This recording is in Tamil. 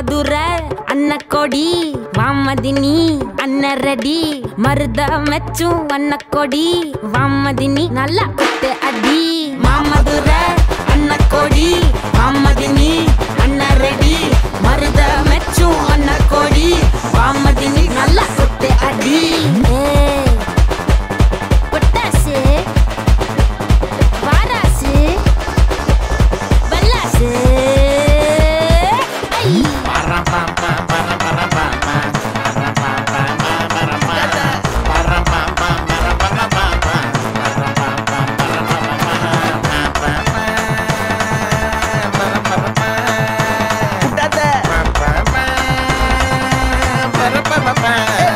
மதுர அன்ன கொடி வாமதினி அன்ன ரெடி மருத மெச்சும் அன்ன கொடி வாமதினி நல்லா குத்து அடி மாமதுர அன்ன கொடி வாமதினி அன்ன ரெடி மருத மெச்சும் அன்ன கொடி வாமதினி நல்லா குத்து அடி பொட்டாசு வாராசு பல்லாசு Hey!